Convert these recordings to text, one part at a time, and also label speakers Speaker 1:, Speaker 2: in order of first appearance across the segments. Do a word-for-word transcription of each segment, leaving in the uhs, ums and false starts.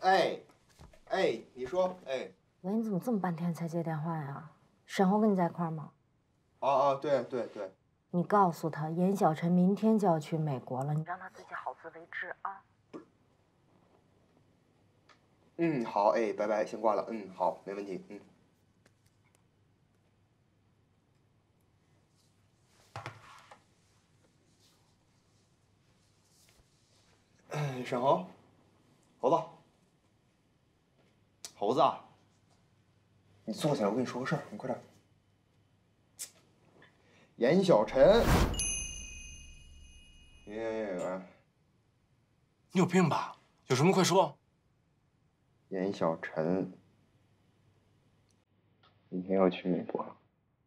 Speaker 1: 哎，哎，你说，哎，
Speaker 2: 喂，你怎么这么半天才接电话呀？沈红跟你在一块儿吗？
Speaker 1: 哦哦，对对对，
Speaker 2: 你告诉他，严小晨明天就要去美国了，你让他自己好自为之啊。
Speaker 1: 嗯，好，哎，拜拜，先挂了，嗯，好，没问题，嗯。哎，沈红，猴子，猴子啊，你坐起来，我跟你说个事儿，你快点。严小晨，哎，
Speaker 3: 你有病吧？有什么快说。
Speaker 1: 严小晨明天要去美国了。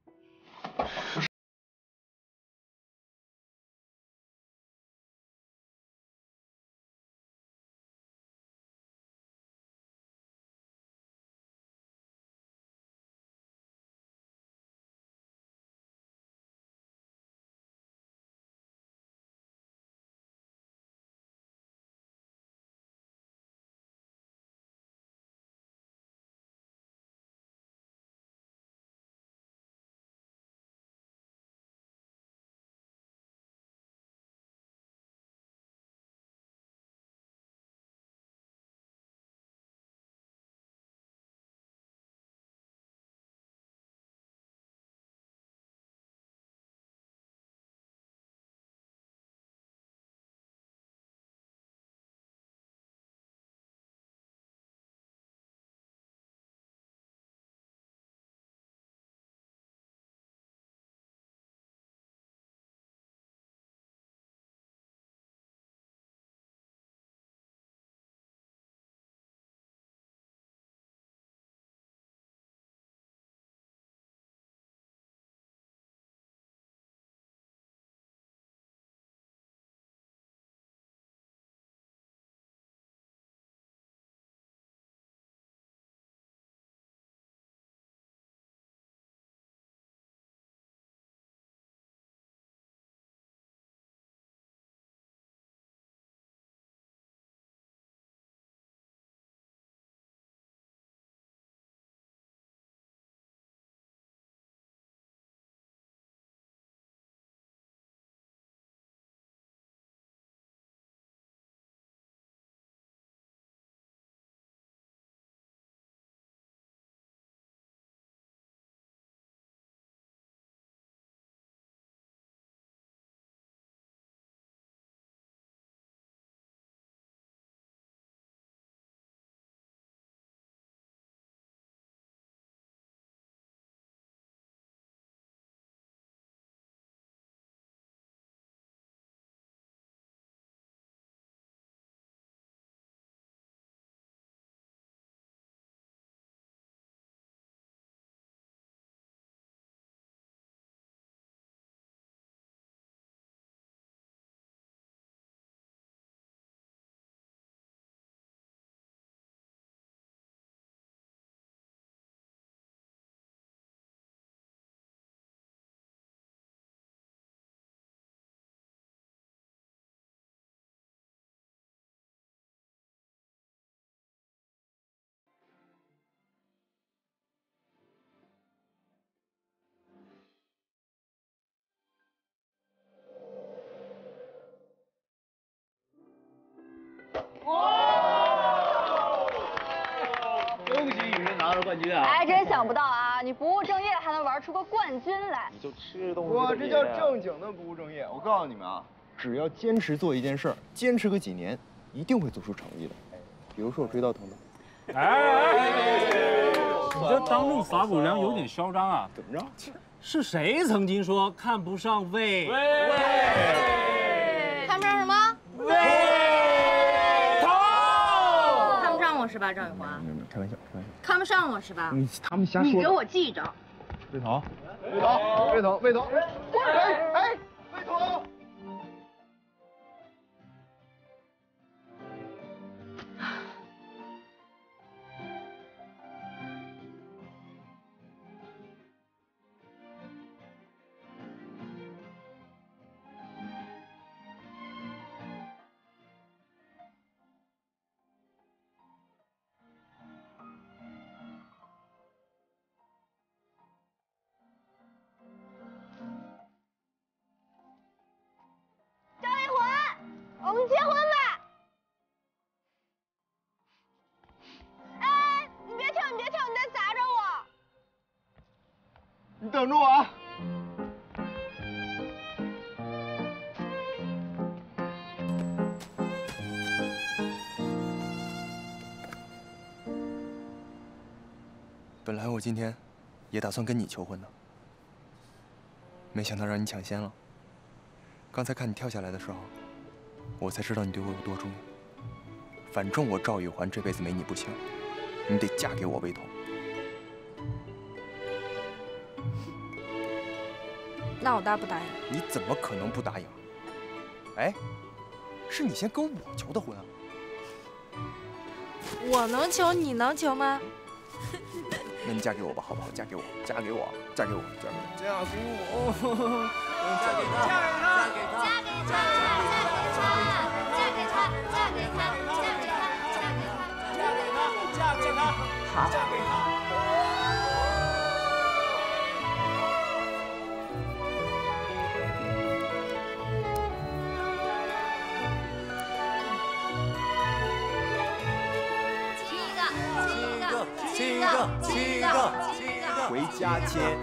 Speaker 4: 恭喜雨人拿到冠军啊！
Speaker 5: 哎，真想不到啊，你不务正业还能玩出个冠军来。
Speaker 1: 你就吃东西。我这叫正经的不务正业。我告诉你们啊，只要坚持做一件事儿，坚持个几年，一定会做出成绩的。比如说我追到彤彤。
Speaker 6: 哎，你这当众撒狗粮有点嚣张啊！
Speaker 1: 怎么着？
Speaker 6: 是谁曾经说看不上魏？
Speaker 2: 看不上什么？
Speaker 6: 魏涛。
Speaker 2: 看不上我是吧，赵雨华？
Speaker 1: 没有没有，开玩笑，开玩笑。
Speaker 2: 看不上我是吧？
Speaker 1: 你他们瞎说。
Speaker 2: 你给我记着。
Speaker 1: 魏彤，魏彤，魏彤，魏彤，哎哎，魏彤。
Speaker 5: 们结婚吧！哎，你别跳，你别跳，你再砸着我！
Speaker 1: 你等着我啊！本来我今天也打算跟你求婚的，没想到让你抢先了。刚才看你跳下来的时候，我才知道你对我有多重要。反正我赵玉环这辈子没你不行，你得嫁给我为头。
Speaker 7: 那我答不答应？
Speaker 1: 你怎么可能不答应？哎，是你先跟我求的婚啊！
Speaker 7: 我能求，你能求吗？
Speaker 1: 那你嫁给我吧，好不好？嫁给我，嫁给我，嫁给我，嫁给我，嫁给我，
Speaker 3: 嫁给他，嫁给他，
Speaker 8: 嫁给他，嫁给他，嫁给他，嫁给他，嫁给他，嫁给他，
Speaker 3: 嫁给他，
Speaker 2: 好，
Speaker 3: 嫁给他。
Speaker 8: 七个，七个，七个，
Speaker 1: 回家切。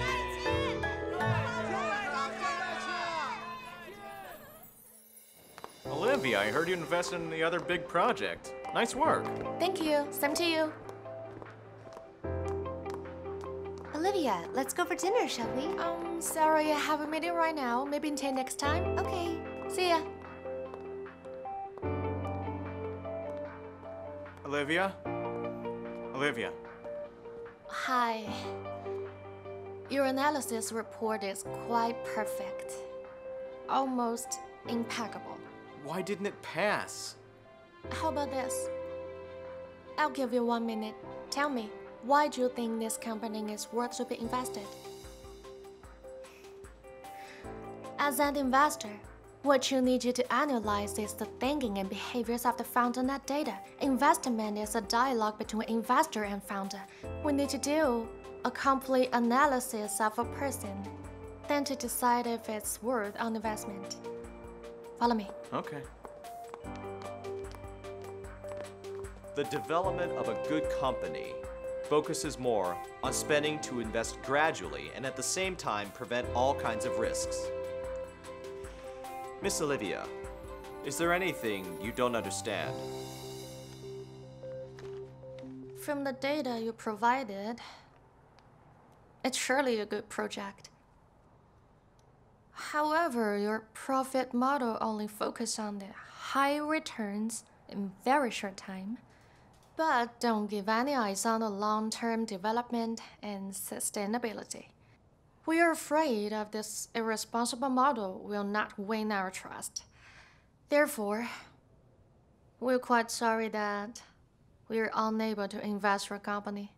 Speaker 9: Olivia, I heard you invested in the other big project. Nice work.
Speaker 10: Thank you. Same to you.
Speaker 8: Olivia, let's go for dinner, shall we?
Speaker 10: Um, sorry, I have a meeting right now. Maybe until next time.
Speaker 8: Okay.
Speaker 10: See ya.
Speaker 9: Olivia? Olivia.
Speaker 10: Hi. Your analysis report is quite perfect. Almost impeccable.
Speaker 9: Why didn't it pass?
Speaker 10: How about this? I'll give you one minute. Tell me, why do you think this company is worth to be invested? As an investor, what you need you to analyze is the thinking and behaviors of the founder, not data. Investment is a dialogue between investor and founder. We need to do a complete analysis of a person, then to decide if it's worth an investment. Follow me.
Speaker 9: Okay.
Speaker 11: The development of a good company focuses more on spending to invest gradually and at the same time prevent all kinds of risks. Miss Olivia, is there anything you don't understand?
Speaker 10: From the data you provided, it's surely a good project. However, your profit model only focuses on the high returns in very short time, but don't give any eyes on the long-term development and sustainability. We are afraid of this irresponsible model will not win our trust. Therefore, we're quite sorry that we're unable to invest your company.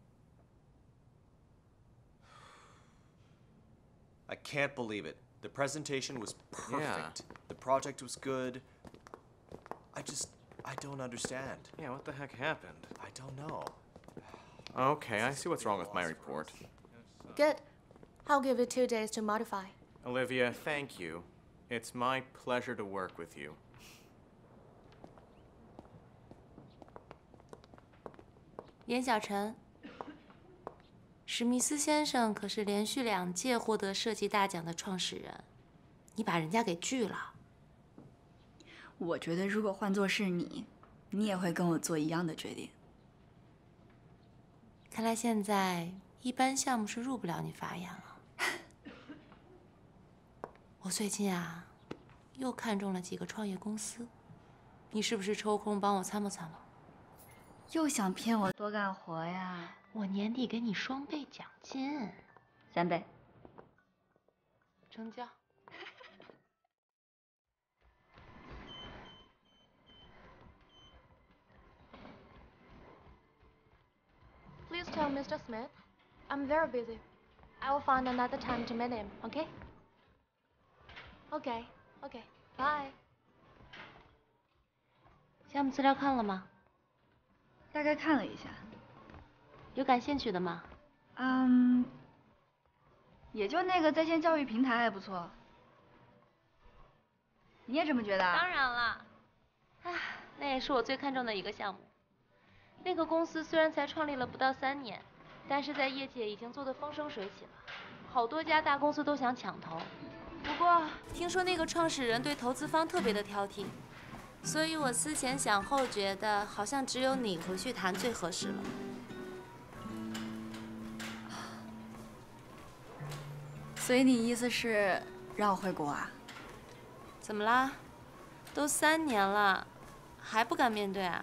Speaker 11: I can't believe it. The presentation was perfect.
Speaker 9: Yeah.
Speaker 11: The project was good. I just, I don't understand.
Speaker 9: Yeah, what the heck happened?
Speaker 11: I don't know.
Speaker 9: Okay, I see what's wrong with my report.
Speaker 10: Good. I'll give you two days to modify.
Speaker 9: Olivia, thank you. It's my pleasure to work with you.
Speaker 7: 严小晨，史密斯先生可是连续两届获得设计大奖的创始人，你把人家给拒了。
Speaker 12: 我觉得如果换作是你，你也会跟我做一样的决定。
Speaker 7: 看来现在一般项目是入不了你法眼了。我最近啊，又看中了几个创业公司，你是不是抽空帮我参谋参谋？
Speaker 12: 又想骗我多干活呀？
Speaker 7: 我年底给你双倍奖金，
Speaker 12: 三倍。
Speaker 7: 成交。
Speaker 10: Please tell Mister Smith, I'm very busy. I will find another time to meet him, okay? Okay, okay, bye.
Speaker 7: 项目资料看了吗？
Speaker 12: 大概看了一下。
Speaker 7: 有感兴趣的吗？
Speaker 12: 嗯，也就那个在线教育平台还不错。你也这么觉得啊？
Speaker 8: 当然了，
Speaker 7: 啊，那也是我最看重的一个项目。那个公司虽然才创立了不到三年，但是在业界已经做得风生水起了，好多家大公司都想抢投。不过听说那个创始人对投资方特别的挑剔，所以我思前想后，觉得好像只有你回去谈最合适了。
Speaker 12: 所以你意思是让我回国啊？
Speaker 7: 怎么啦？都三年了，还不敢面对啊？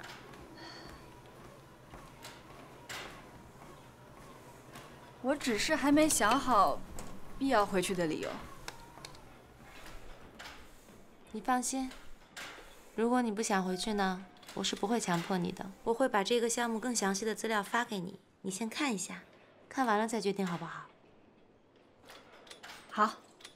Speaker 12: 我只是还没想好必要回去的理由。
Speaker 7: 你放心，如果你不想回去呢，我是不会强迫你的。我会把这个项目更详细的资料发给你，你先看一下，看完了再决定好不好？
Speaker 12: 好。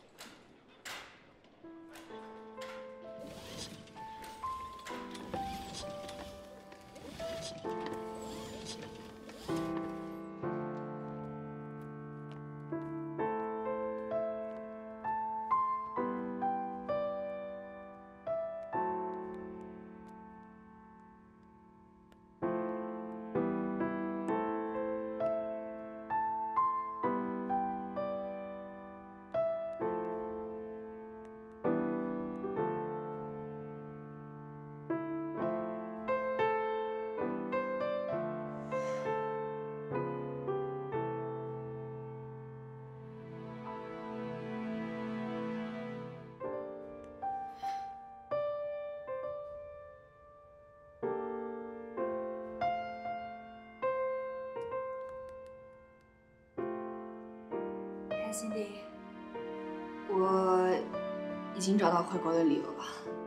Speaker 12: 辛迪，我已经找到回国的理由了。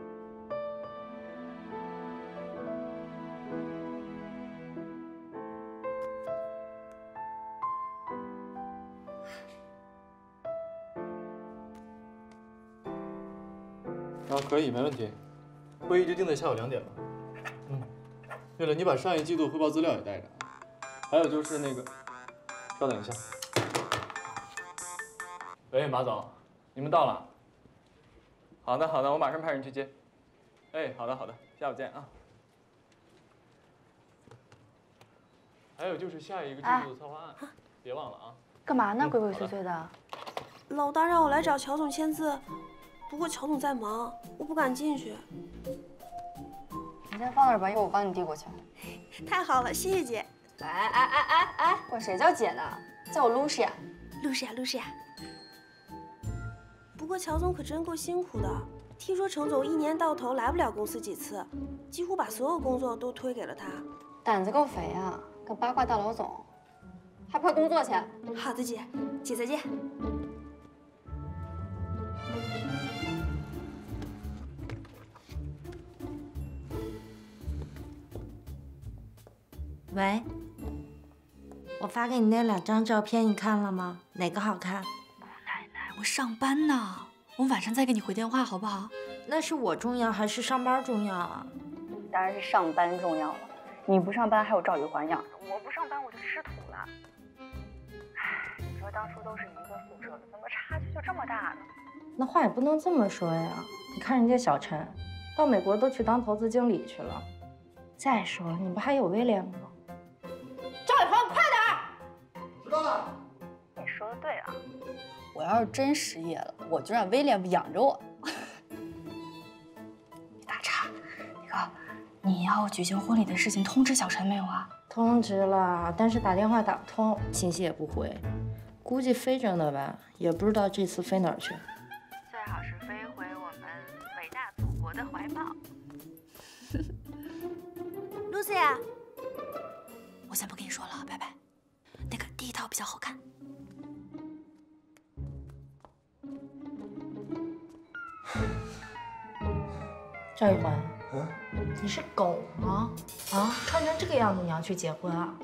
Speaker 3: 啊，可以，没问题。会议就定在下午两点吧。嗯。对了，你把上一季度汇报资料也带着。还有就是那个，稍等一下。喂，马总，你们到了。好的，好的，我马上派人去接。哎，好的，好的，下午见啊。还有就是下一个季度的策划案，哎、别忘了啊。
Speaker 13: 干嘛呢？鬼鬼祟祟的。
Speaker 14: 老大让我来找乔总签字，不过乔总在忙，我不敢进去。
Speaker 13: 你先放那儿吧，一会儿我帮你递过去。
Speaker 14: 太好了，谢谢姐。
Speaker 13: 哎哎哎哎哎，管谁叫姐呢？叫我露西亚。
Speaker 14: 露西亚，露西亚。不过乔总可真够辛苦的，听说程总一年到头来不了公司几次，几乎把所有工作都推给了他。
Speaker 13: 胆子够肥啊，跟八卦大老总。还不快工作去！
Speaker 14: 好的，姐，姐再见。
Speaker 7: 喂，我发给你那两张照片，你看了吗？哪个好看？
Speaker 12: 奶奶，我上班呢，我晚上再给你回电话好不好？
Speaker 2: 那是我重要还是上班重要啊？
Speaker 13: 当然是上班重要了。你不上班还有赵宇环养着，我不上班我就吃土了。唉，你说当初都是一个宿舍的，怎么差距就这么大呢？
Speaker 2: 那话也不能这么说呀。你看人家小陈，到美国都去当投资经理去了。再说了，你不还有威廉吗？赵宇鹏，快点！
Speaker 15: 知道了。
Speaker 13: 你说的对啊。
Speaker 12: 我要是真失业了，我就让威廉养着我。大叉，那个，你要举行婚礼的事情通知小陈没有啊？
Speaker 2: 通知了，但是打电话打不通，信息也不回，估计飞着呢吧，也不知道这次飞哪儿去。
Speaker 13: 最好是飞回我们伟大祖国的怀抱。
Speaker 14: Lucia，
Speaker 12: 我先不跟你说了，拜拜。那个第一套比较好看。
Speaker 2: 赵宇环，嗯，你是狗吗？啊，穿成这个样子你要去结婚啊？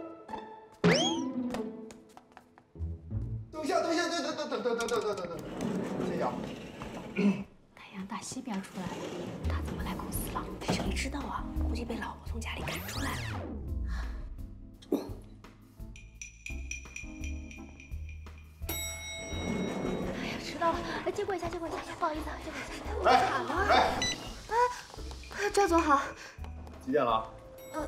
Speaker 15: 等一下，等一下，等等等等等等等等等等，谢谢啊。
Speaker 10: 太阳打西边出来了，他怎么来公司了？
Speaker 14: 谁知道啊？估计被老婆从家里赶出来了。
Speaker 10: 哎呀，迟到了，接过一下，接过一下，不好意思啊，接过一下。
Speaker 15: 来，
Speaker 10: 卡了。
Speaker 15: 来。
Speaker 14: 啊，
Speaker 8: 赵总好。
Speaker 15: 几点了？
Speaker 8: 呃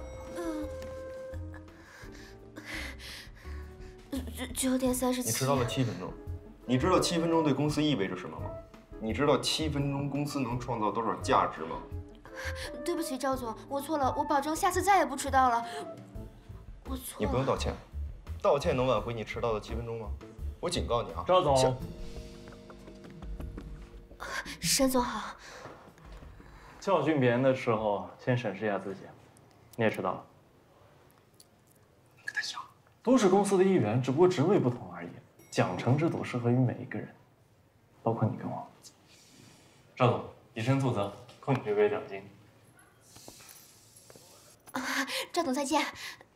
Speaker 8: 呃，九九点三十七。
Speaker 15: 你迟到了七分钟。你知道七分钟对公司意味着什么吗？你知道七分钟公司能创造多少价值吗？
Speaker 8: 对不起，赵总，我错了，我保证下次再也不迟到了。我错了。
Speaker 15: 你不用道歉，道歉能挽回你迟到的七分钟吗？我警告你啊，
Speaker 3: 赵总。
Speaker 8: 沈总好。
Speaker 3: 教训别人的时候，先审视一下自己。你也迟到了。
Speaker 15: 跟他一样，
Speaker 3: 都是公司的一员，只不过职位不同而已。奖惩制度适合于每一个人，包括你跟我。赵总，以身作则，扣你这个月奖金。
Speaker 8: 啊，赵总再见。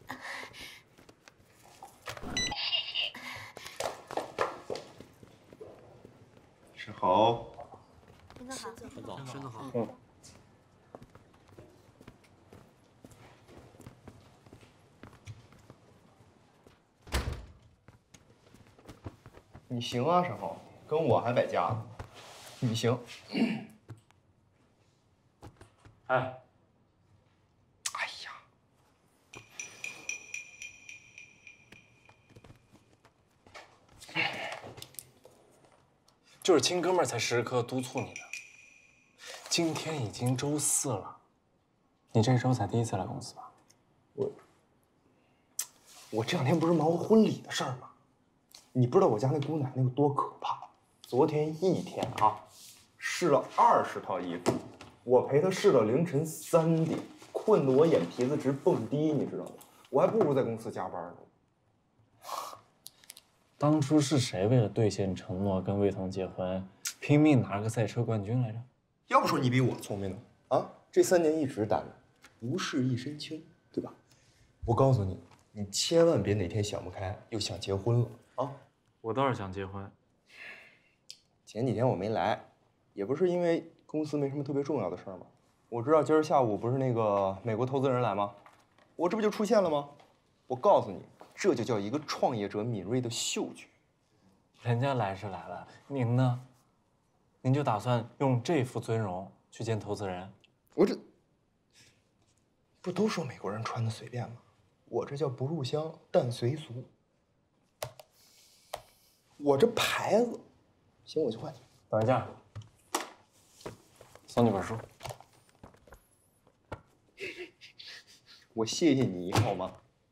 Speaker 15: 是好。
Speaker 8: 沈总好。
Speaker 4: 沈总，沈总好。
Speaker 3: 嗯。
Speaker 15: 你行啊，沈浩，跟我还摆架子。你行。
Speaker 3: 哎。
Speaker 15: 哎呀。
Speaker 3: 就是亲哥们儿才时时刻刻督促你的。今天已经周四了，你这周才第一次来公司吧？
Speaker 15: 我我这两天不是忙活婚礼的事儿吗？你不知道我家那姑奶奶有多可怕。昨天一天啊，试了二十套衣服，我陪她试到凌晨三点，困得我眼皮子直蹦迪，你知道吗？我还不如在公司加班呢。
Speaker 3: 当初是谁为了兑现承诺跟魏彤结婚，拼命拿了个赛车冠军来着？
Speaker 15: 要不说你比我聪明呢啊！这三年一直单着，不是一身轻，对吧？我告诉你，你千万别哪天想不开又想结婚了啊！
Speaker 3: 我倒是想结婚。
Speaker 15: 前几天我没来，也不是因为公司没什么特别重要的事儿嘛。我知道今儿下午不是那个美国投资人来吗？我这不就出现了吗？我告诉你，这就叫一个创业者敏锐的嗅觉。
Speaker 3: 人家来是来了，您呢？您就打算用这副尊容去见投资人？
Speaker 15: 我这不都说美国人穿的随便吗？我这叫不入乡，但随俗。我这牌子，行，我去换去。
Speaker 3: 等一下，送你本书。
Speaker 15: 我谢谢你好吗？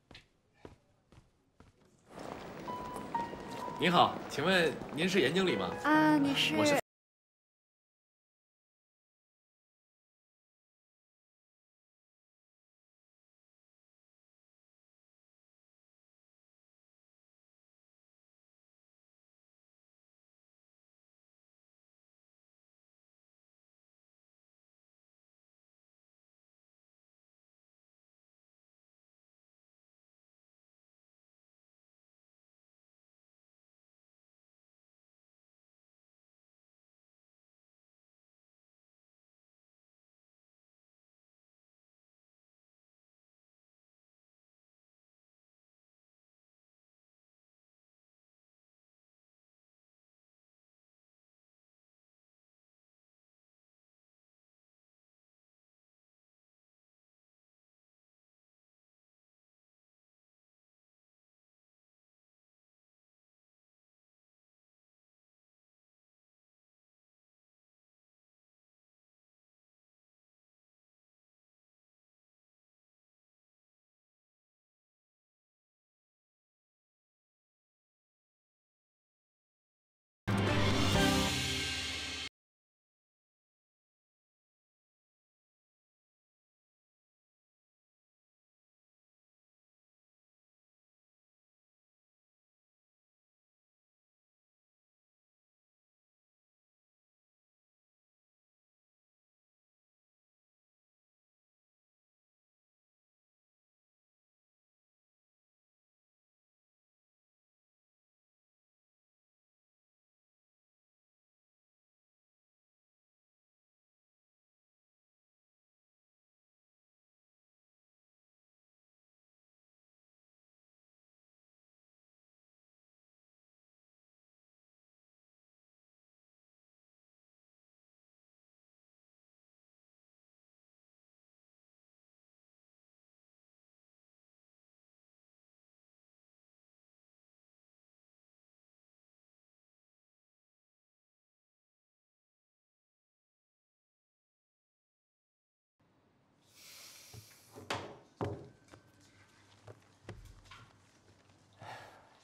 Speaker 16: 您好，请问您是严经理吗？
Speaker 12: 啊，你是？
Speaker 16: 我是。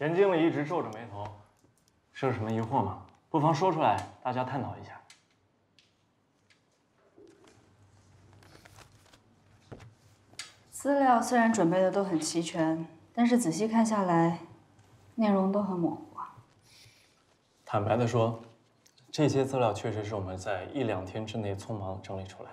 Speaker 3: 严经理一直皱着眉头，是有什么疑惑吗？不妨说出来，大家探讨一下。
Speaker 13: 资料虽然准备的都很齐全，但是仔细看下来，内容都很模糊啊。
Speaker 3: 坦白的说，这些资料确实是我们在一两天之内匆忙整理出来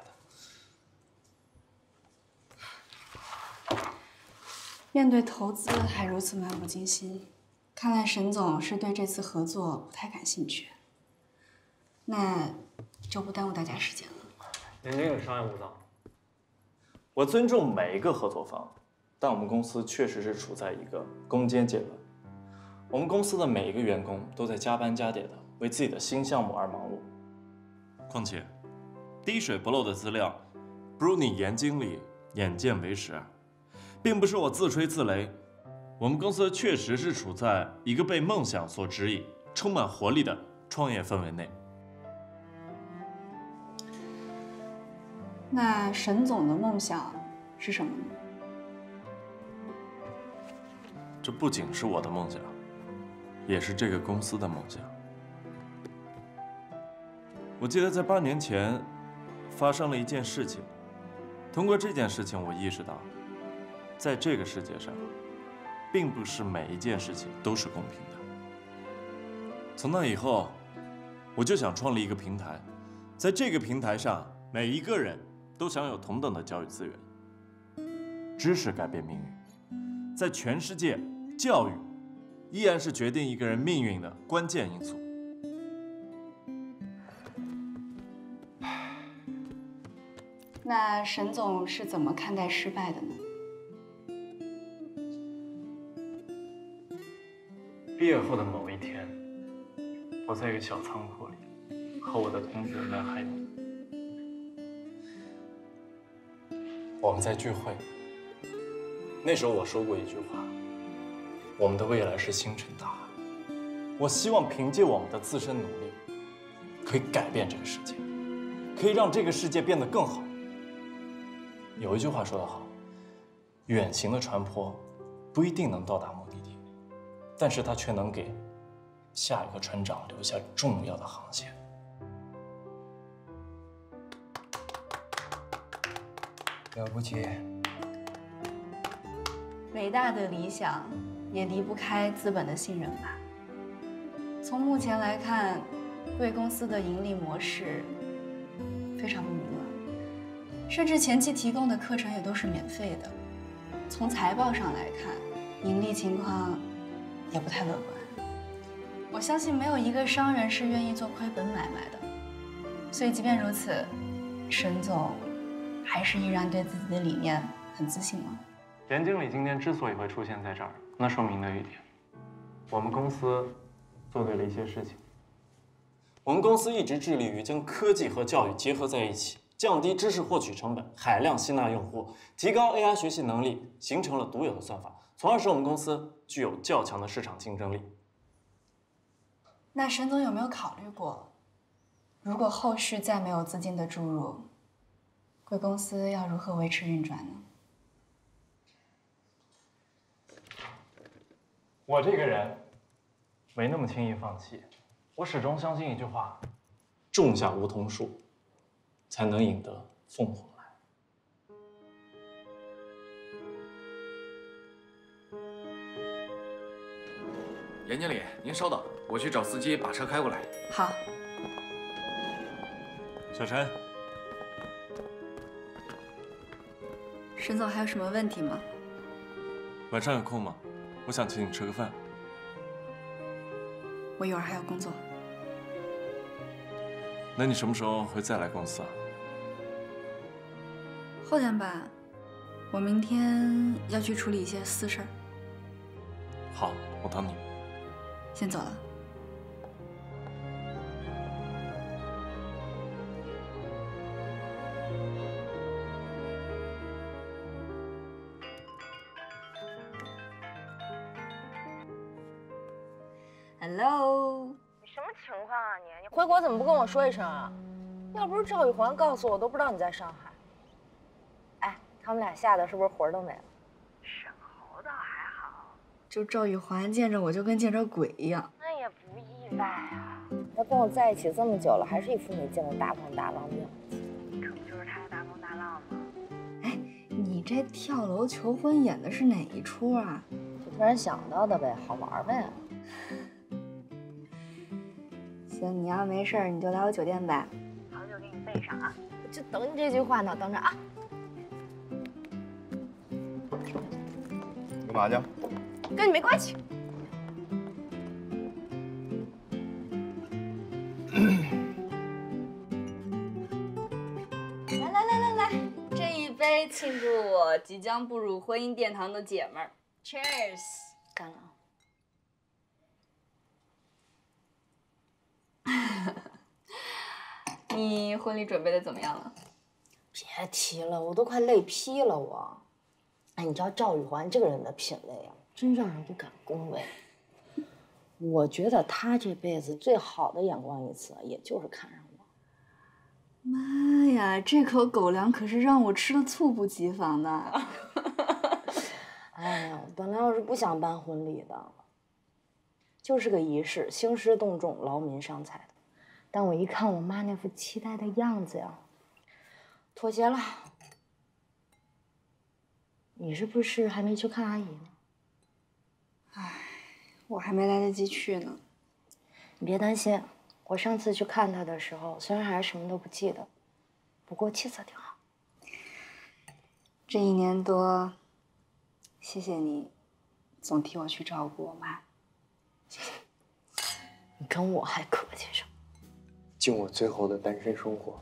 Speaker 3: 的。
Speaker 13: 面对投资还如此漫不经心，看来沈总是对这次合作不太感兴趣。那就不耽误大家时间了。
Speaker 3: 严经理商业无道。我尊重每一个合作方，但我们公司确实是处在一个攻坚阶段。我们公司的每一个员工都在加班加点的为自己的新项目而忙碌。况且，滴水不漏的资料，不如你严经理眼见为实，并不是我自吹自擂。我们公司确实是处在一个被梦想所指引、充满活力的创业氛围内。
Speaker 13: 那沈总的梦想是什么呢？
Speaker 3: 这不仅是我的梦想，也是这个公司的梦想。我记得在八年前发生了一件事情，通过这件事情，我意识到，在这个世界上，并不是每一件事情都是公平的。从那以后，我就想创立一个平台，在这个平台上，每一个人都享有同等的教育资源。知识改变命运，在全世界，教育依然是决定一个人命运的关键因素。
Speaker 13: 那沈总是怎么看待失败的呢？
Speaker 3: 毕业后的某一天，我在一个小仓库里，和我的同学们还有我们在聚会。那时候我说过一句话：我们的未来是星辰大海。我希望凭借我们的自身努力，可以改变这个世界，可以让这个世界变得更好。有一句话说得好，远行的船舶不一定能到达目的地，但是它却能给下一个船长留下重要的航线。
Speaker 1: 了不起。
Speaker 13: 伟大的理想也离不开资本的信任吧。从目前来看，贵公司的盈利模式非常不明朗，甚至前期提供的课程也都是免费的。从财报上来看，盈利情况也不太乐观。我相信没有一个商人是愿意做亏本买卖的。所以即便如此，沈总还是依然对自己的理念很自信吗？
Speaker 3: 严经理今天之所以会出现在这儿，那说明了一点，我们公司做对了一些事情。我们公司一直致力于将科技和教育结合在一起，降低知识获取成本，海量吸纳用户，提高 A I 学习能力，形成了独有的算法，从而使我们公司具有较强的市场竞争力。
Speaker 13: 那沈总有没有考虑过，如果后续再没有资金的注入，贵公司要如何维持运转呢？
Speaker 3: 我这个人没那么轻易放弃，我始终相信一句话：种下梧桐树，才能引得凤凰来。
Speaker 16: 严经理，您稍等，我去找司机把车开过来。
Speaker 12: 好。
Speaker 3: 小陈，
Speaker 12: 沈总还有什么问题吗？
Speaker 3: 晚上有空吗？我想请你吃个饭。
Speaker 12: 我一会儿还有工作。
Speaker 3: 那你什么时候会再来公司啊？
Speaker 12: 后天吧，我明天要去处理一些私事儿。
Speaker 3: 好，我等你。
Speaker 12: 先走了。
Speaker 2: Hello，
Speaker 14: 你什么情况啊你？你
Speaker 2: 回国怎么不跟我说一声啊？要不是赵玉环告诉我，我都不知道你在上海。哎，他们俩吓得是不是魂儿都没了？
Speaker 14: 沈侯倒还好，
Speaker 13: 就赵玉环见着我就跟见着鬼一样。
Speaker 2: 那也不意外啊，他跟我在一起这么久了，还是一副没见过大风大浪的样子。可不就是他的大风大浪吗？
Speaker 13: 哎，你这跳楼求婚演的是哪一出啊？
Speaker 2: 就突然想到的呗，好玩呗。
Speaker 13: 行，你要没事儿你就来我酒店吧。
Speaker 2: 好久给你备上啊，就等你这句话呢，等着啊。
Speaker 15: 干嘛去？
Speaker 2: 跟你没关系。
Speaker 13: 来来来来来，这一杯庆祝我即将步入婚姻殿堂的姐们儿 ，Cheers！
Speaker 2: 干了。
Speaker 13: 你婚礼准备的怎么样了？
Speaker 2: 别提了，我都快累劈了我。哎，你知道赵玉环这个人的品味啊，真让人不敢恭维。我觉得他这辈子最好的眼光一次，也就是看上我。
Speaker 13: 妈呀，这口狗粮可是让我吃的猝不及防的。
Speaker 2: 哎呀，本来我是不想办婚礼的，就是个仪式，兴师动众，劳民伤财的。但我一看我妈那副期待的样子呀，妥协了。你是不是还没去看阿姨呢？
Speaker 13: 唉，我还没来得及去呢。
Speaker 2: 你别担心，我上次去看她的时候，虽然还是什么都不记得，不过气色挺好。
Speaker 13: 这一年多，谢谢你，总替我去照顾我妈。
Speaker 2: 谢谢。你跟我还客气什么？
Speaker 15: 敬我最后的单身生活。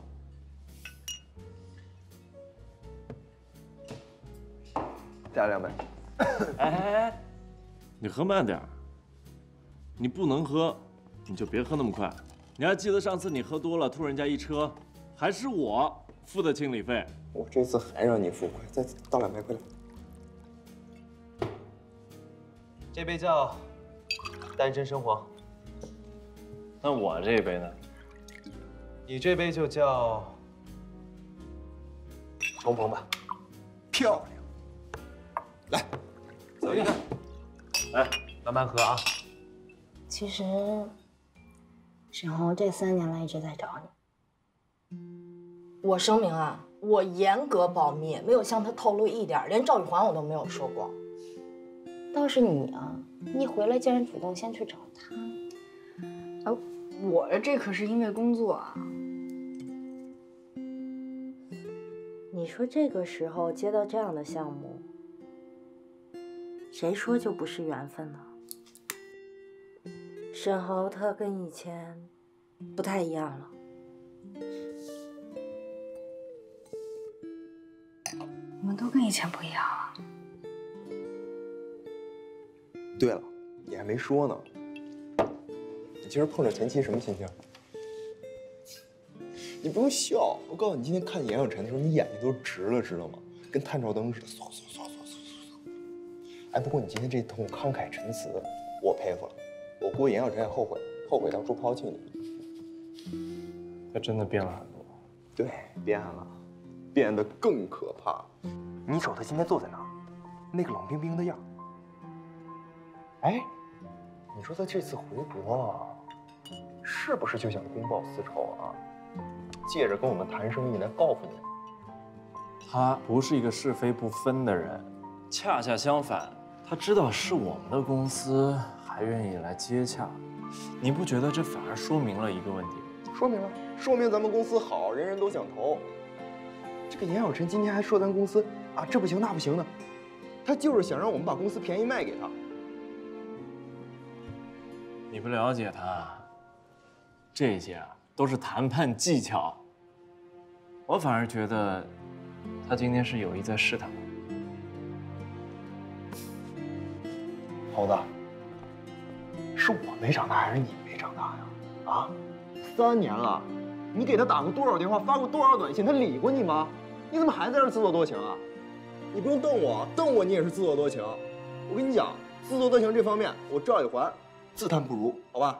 Speaker 15: 加两杯。
Speaker 3: 哎哎哎，你喝慢点儿。你不能喝，你就别喝那么快。你还记得上次你喝多了吐人家一车，还是我付的清理费。
Speaker 15: 我这次还让你付，快再倒两杯，快点。
Speaker 11: 这杯叫单身生活。
Speaker 3: 那我这杯呢？
Speaker 11: 你这杯就叫重逢吧。
Speaker 15: 漂亮。来，
Speaker 11: 走一个。来，慢慢喝啊。
Speaker 2: 其实，沈红这三年来一直在找你。我声明啊，我严格保密，没有向他透露一点，连赵玉环我都没有说过。倒是你啊，你一回来竟然主动先去找他。
Speaker 13: 啊，我这可是因为工作啊。
Speaker 2: 你说这个时候接到这样的项目，谁说就不是缘分呢？沈豪他跟以前不太一样了。
Speaker 13: 我们都跟以前不一样啊。
Speaker 15: 对了，你还没说呢。你今儿碰着前妻什么心情？你不用笑，我告诉你，今天看严小晨的时候，你眼睛都直了，知道吗？跟探照灯似的，嗖嗖嗖嗖嗖嗖。哎，不过你今天这通慷慨陈词，我佩服了。我估计严小晨也后悔，后悔当初抛弃你。
Speaker 3: 他真的变了很多。
Speaker 15: 对，变了，变得更可怕。你瞅他今天坐在那儿，那个冷冰冰的样。哎，你说他这次回国，是不是就想公报私仇啊？借着跟我们谈生意来报复你？
Speaker 3: 他不是一个是非不分的人，恰恰相反，他知道是我们的公司，还愿意来接洽。你不觉得这反而说明了一个问题？
Speaker 15: 说明了，说明咱们公司好，人人都想投。这个严小晨今天还说咱公司啊这不行那不行的，他就是想让我们把公司便宜卖给他。
Speaker 3: 你不了解他，这些啊都是谈判技巧。我反而觉得，他今天是有意在试探我。
Speaker 15: 猴子，是我没长大还是你没长大呀？啊，三年了，你给他打过多少电话，发过多少短信，他理过你吗？你怎么还在这自作多情啊？你不用瞪我，瞪我你也是自作多情。我跟你讲，自作多情这方面，我赵玉环自叹不如，好吧？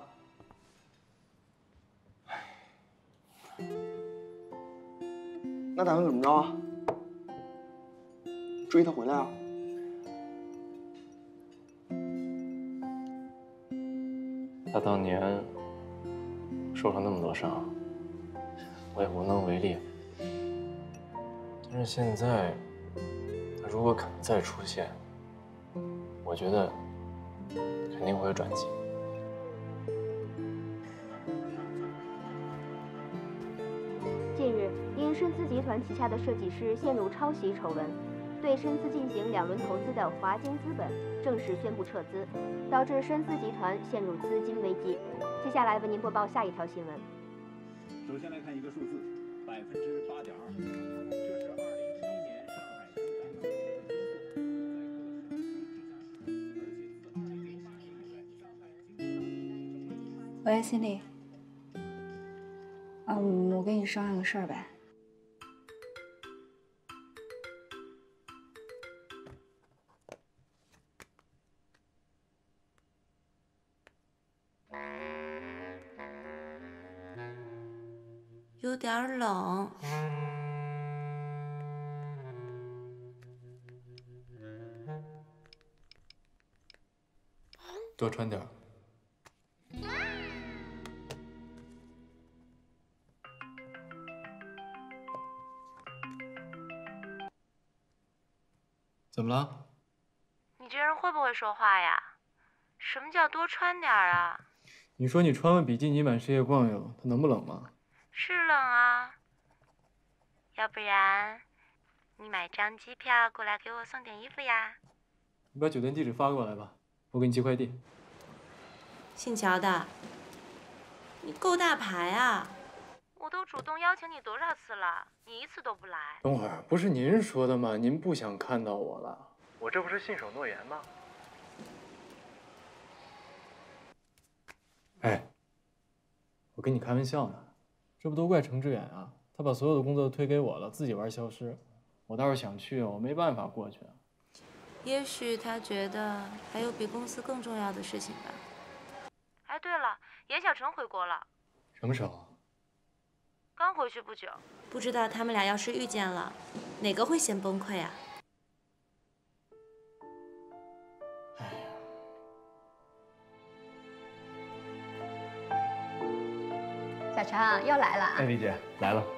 Speaker 15: 那打算怎么着啊？追他回来啊？
Speaker 3: 他当年受了那么多伤，我也无能为力。但是现在，他如果肯再出现，我觉得肯定会有转机。
Speaker 17: 近日，因深资集团旗下的设计师陷入抄袭丑闻，对深资进行两轮投资的华金资本正式宣布撤资，导致深资集团陷入资金危机。接下来为您播报下一条新闻。
Speaker 6: 首先来看一个数字，百分之八点二，这是二零一一年上海生产总
Speaker 12: 值。喂，心里。嗯，我跟你商量个事儿呗。
Speaker 18: 有点冷。
Speaker 3: 多穿点儿。怎么了？
Speaker 7: 你这人会不会说话呀？什么叫多穿点儿啊？
Speaker 3: 你说你穿完比基尼满世界逛悠，它能不冷吗？
Speaker 7: 是冷啊。要不然，你买张机票过来给我送点衣服呀？
Speaker 3: 你把酒店地址发过来吧，我给你寄快递。
Speaker 18: 姓乔的，你够大牌啊！
Speaker 7: 我都主动邀请你多少次了，你一次都不来。
Speaker 3: 等会儿，不是您说的吗？您不想看到我了？我这不是信守诺言吗？哎，我跟你开玩笑呢，这不都怪程志远啊？他把所有的工作都推给我了，自己玩消失。我倒是想去，我没办法过去。
Speaker 18: 也许他觉得还有比公司更重要的事情吧。
Speaker 7: 哎，对了，严小晨回国了。
Speaker 3: 什么时候？
Speaker 7: 刚回去不久。
Speaker 18: 不知道他们俩要是遇见了，哪个会先崩溃啊？
Speaker 17: 小程又来了。
Speaker 15: 哎，李姐来了。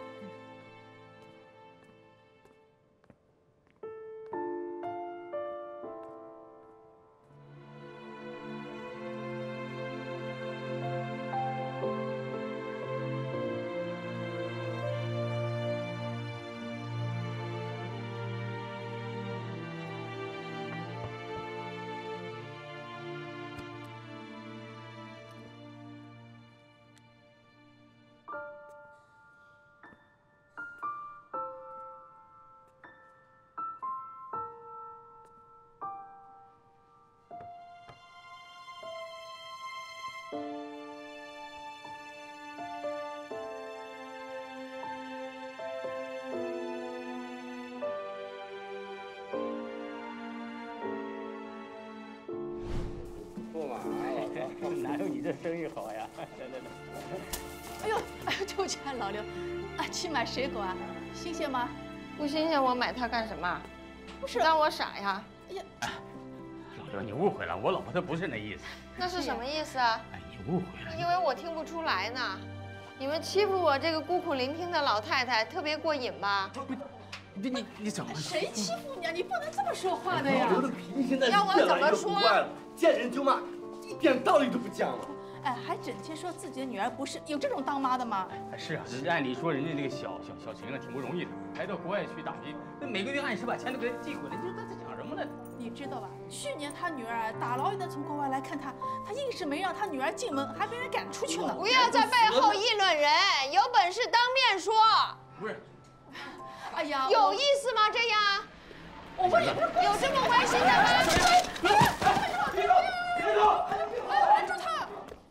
Speaker 4: 哪有你这生意好呀？来来来，
Speaker 19: 哎呦，哎呦，对不起啊，老刘，啊，去买水果啊，新鲜吗？
Speaker 10: 不新鲜，我买它干什么？
Speaker 19: 不是，
Speaker 10: 当我傻呀？
Speaker 19: 哎呀，
Speaker 4: 老刘，你误会了，我老婆她不是那意思。
Speaker 10: 那是什么意思啊？
Speaker 4: 哎，你误会了。
Speaker 10: 因为我听不出来呢。你们欺负我这个孤苦伶仃的老太太特别过瘾吧？
Speaker 4: 你你你怎么？
Speaker 19: 谁欺负你啊？你不能这么说话的呀！
Speaker 15: 老刘的脾气现在
Speaker 10: 要我怎么说？
Speaker 15: 见人就骂，一点道理都不讲了。
Speaker 19: 哎，还整天说自己的女儿不是，有这种当妈的吗？
Speaker 4: 是啊，人家按理说人家那个小小小晴啊挺不容易的，还到国外去打拼，那每个月按时把钱都给他寄回来，你说他在讲什么呢？
Speaker 19: 你知道吧？去年他女儿大老远的从国外来看他，他硬是没让他女儿进门，还被人赶出去了。
Speaker 10: 不要在背后议论人，有本事当面说。
Speaker 4: 不是。
Speaker 19: 哎呀，
Speaker 10: 有意思吗？这样？
Speaker 19: 我们也不是
Speaker 10: 有这么违心的吗？
Speaker 15: 别动！别动！别动！
Speaker 19: 拦住他！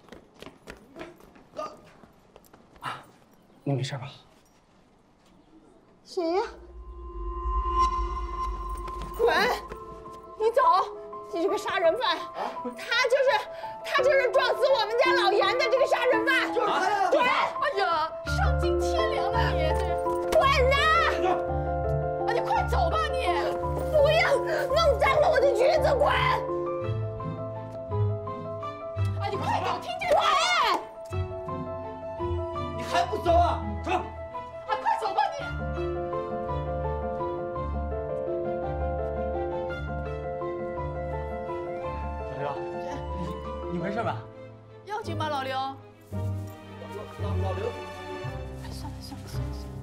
Speaker 15: 你没事吧？
Speaker 10: 谁呀？滚！你走！你这个杀人犯！他就是他就是撞死我们家老严的这个杀人犯！
Speaker 15: 就是他呀！
Speaker 10: 滚！
Speaker 19: 哎呀，丧尽天良了你！
Speaker 10: 滚呐！
Speaker 19: 哎，你快走吧你！
Speaker 10: 不要弄脏了我的裙子！滚！
Speaker 19: 哎，你快走，听见没？
Speaker 4: 不走啊？走！
Speaker 19: 啊，快走吧你！
Speaker 4: 老刘，你你没事吧？
Speaker 19: 要紧吗，老刘？
Speaker 4: 老老老刘，
Speaker 19: 哎，算了算了算了算了。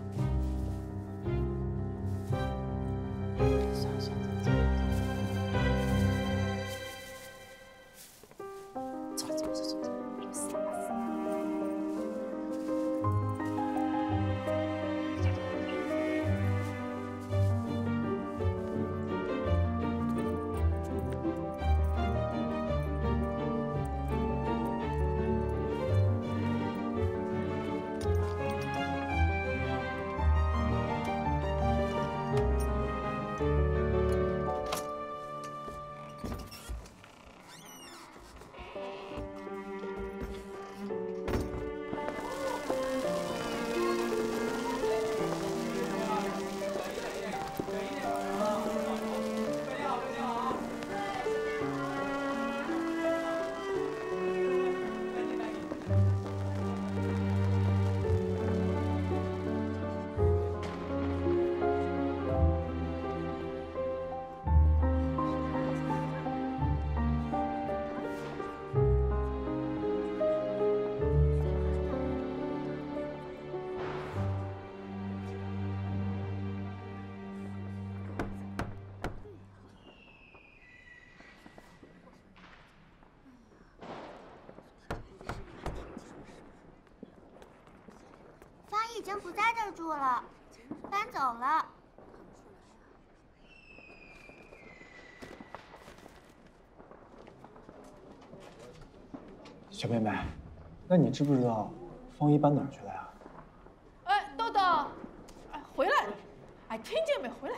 Speaker 8: 已经不在这儿住了，搬走了。
Speaker 15: 小妹妹，那你知不知道方一搬哪儿去了呀？
Speaker 19: 哎，豆豆，哎，回来！哎，听见没？回来！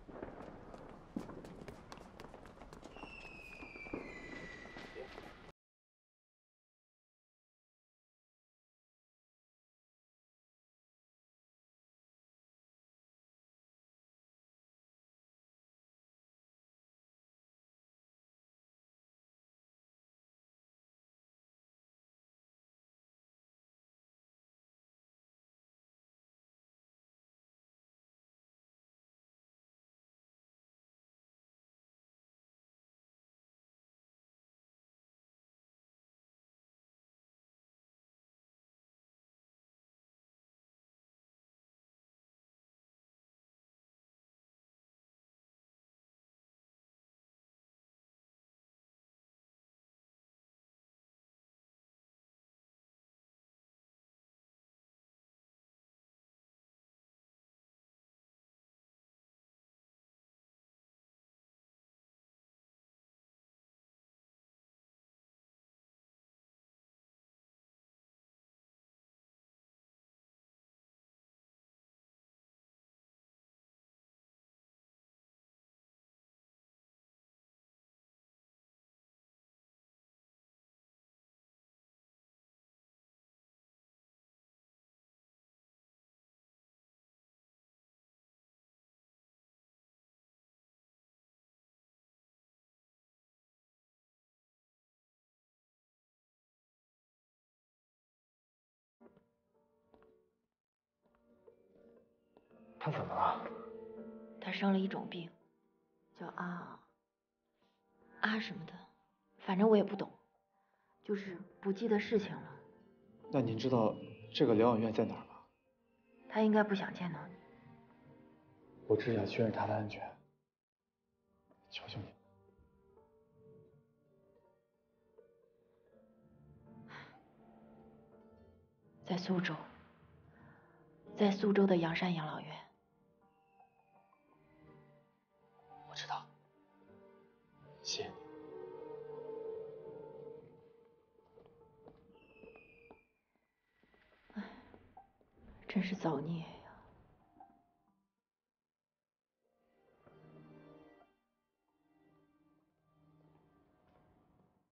Speaker 15: 他怎么了？
Speaker 7: 他生了一种病，叫阿阿什么的，反正我也不懂，就是不记得事情了。
Speaker 15: 那您知道这个疗养院在哪儿吗？
Speaker 7: 他应该不想见到你。
Speaker 15: 我只想确认他的安全，求求你。
Speaker 7: 在苏州，在苏州的阳山养老院。
Speaker 15: 我知道，谢谢你。
Speaker 7: 真是造孽。